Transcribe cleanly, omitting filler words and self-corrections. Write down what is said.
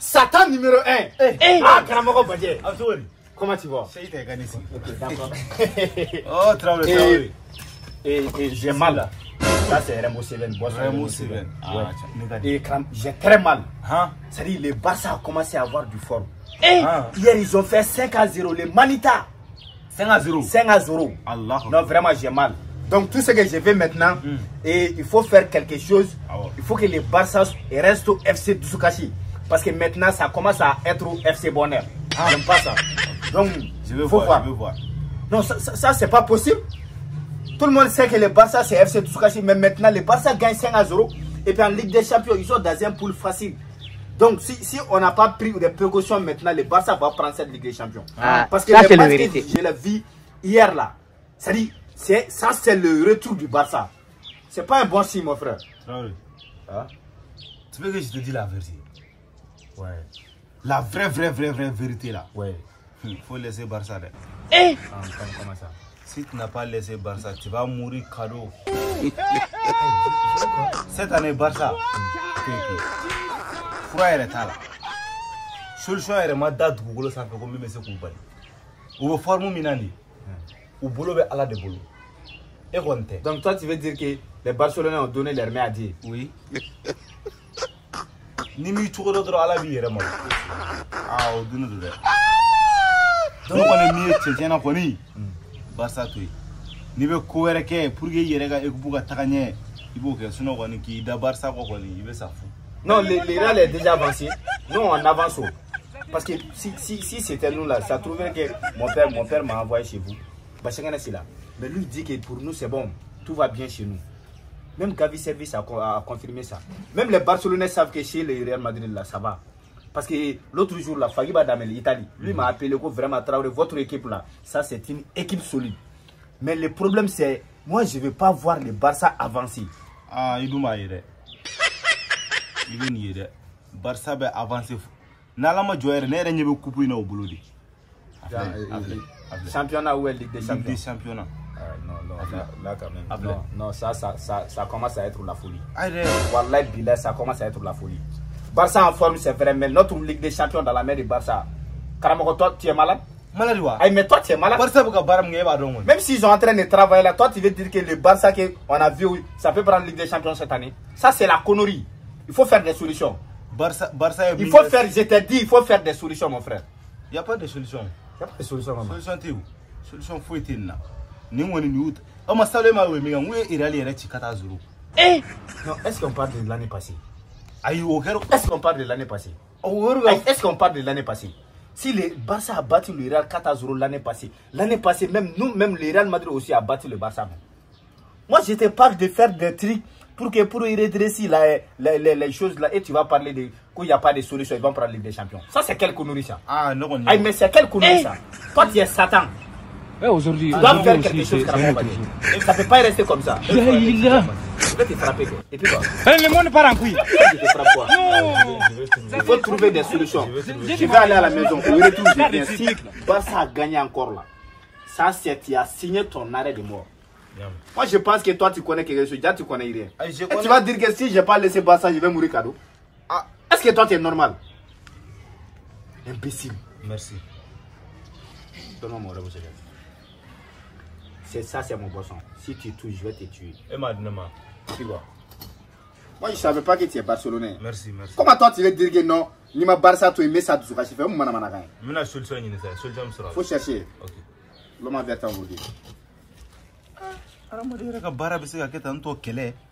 Satan numéro 1. Ah, Karamoko Badje. Comment tu vas? D'accord. Oh, Traoré. Et j'ai mal. Ça, c'est Remo Seven. Remo Seven. Et j'ai très mal. C'est-à-dire, le Barça a commencé à avoir du forme. Hier, ils ont fait 5-0. Les Manita. 5-0. 5-0. Allah. Non, vraiment, j'ai mal. Donc, tout ce que je vais maintenant, et il faut faire quelque chose. Il faut que les Barça restent au FC Dussukashi. Parce que maintenant, ça commence à être au FC Bonheur. J'aime pas ça. Donc, je veux voir. Non, ça c'est pas possible. Tout le monde sait que le Barça c'est FC Dussukashi, mais maintenant le Barça gagne 5-0. Et puis en Ligue des Champions, ils sont dans un pool facile. Donc si on n'a pas pris des précautions maintenant, le Barça va prendre cette Ligue des Champions. Parce que le basket, je l'ai vu hier là. Ça c'est le retour du Barça. C'est pas un bon signe, mon frère. Tu veux que je te dise la vérité? Ouais. La vraie vérité là. Ouais. Il faut laisser Barça. Comment ça? Si tu n'as pas laissé Barça, tu vas mourir cadeau. Cette année, Barça, Froid est là. Solution est ma date Google ça fait comme monsieur Koubali. Ou forme minani. Ou boulot à la de boulot. Et compte. Donc toi tu veux dire que les Barcelonais ont donné leur main à Dieu? Oui. Ni mi tuko do à la vie vraiment. Ah, au dune de. Donc on est mieux tchèque na koni. Barça toi. Ni be ko wéré ke pour que yéré ga équipe ga tagané. Il faut que sinon on qui da Barça ko koni, il veut ça fou. Non, le Real est déjà avancé. Nous on avance. Parce que si c'était nous là, ça trouverait que mon père m'a envoyé chez vous. Bachangana c'est là. Mais lui dit que pour nous c'est bon, tout va bien chez nous. Même Gavi Service a confirmé ça. Même les Barcelonais savent que chez le Real Madrid là, ça va. Parce que l'autre jour, là, Fagiba Damel, l'Italie, lui m'a appelé vraiment Traoré, votre équipe là, ça c'est une équipe solide. Mais le problème c'est, moi je ne veux pas voir le Barça avancer. Ah, il m'a aidé. Il m'a aidé. Barça va avancer. Nalama Joël, n'est rien de coupé au boulot. Championnat ou Ligue des Champions? Ligue des Championnats. Non, là quand même. Non, ça commence à être la folie. Allez. Wallah Bilal, ça commence à être la folie. Barça en forme, c'est vrai, mais notre Ligue des Champions dans la main de Barça. Karamoko, toi, tu es malade? Malade, ouais. Aïe, mais toi, tu es malade. Même s'ils sont en train de travailler là, toi, tu veux dire que le Barça qu'on a vu, ça peut prendre la Ligue des Champions cette année? Ça, c'est la connerie. Il faut faire des solutions. Barça il faut faire, je t'ai dit, il faut faire des solutions, mon frère. Il n'y a pas de solution. Il n'y a pas de solution, maman. Solution, tu es où? Solution, faut être là. Nous, on est où? On m'a salé ma oui, mais on est irréaliste, il est 4-0. Non, est-ce qu'on parle de l'année passée? Est-ce qu'on parle de l'année passée? Est-ce qu'on parle de l'année passée? Si le Barça a battu le Real 4-0 l'année passée, même nous, même le Real Madrid aussi a battu le Barça. Moi, je te parle de faire des trucs pour y redresser les choses là et tu vas parler de qu'il n'y a pas de solution, ils vont prendre la Ligue des Champions. Ça, c'est quelle connerie ça? Ah non, Aïe, mais c'est quelle connerie ça? Toi, tu es Satan. Aujourd'hui, tu dois faire quelque chose. Ça ne peut pas rester comme ça. Je vais te frapper. Et puis quoi? Le monde part en couille. Je te frappe quoi? Il faut trouver des solutions. Je vais aller à la maison. Au retour, je viens. Si Barça a gagné encore là, ça c'est tu as signé ton arrêt de mort. Moi je pense que toi tu connais quelque chose. Déjà tu connais rien. Tu vas dire que si je n'ai pas laissé Barça, je vais mourir cadeau. Est-ce que toi tu es normal? Imbécile. Merci. Donne-moi mon rêve. C'est ça, c'est mon boisson. Si tu touches, je vais te tuer. Et maintenant, tu vois. Moi, je ne savais pas que tu es Barcelonais. Merci. Comment toi, tu veux dire que non? Ni ma Barça, tu aimes ça, tu vas faire un moment. Faut chercher. Ok. L'homme a verté aujourd'hui. Alors, je vais dire que Barça, c'est un peu quel est.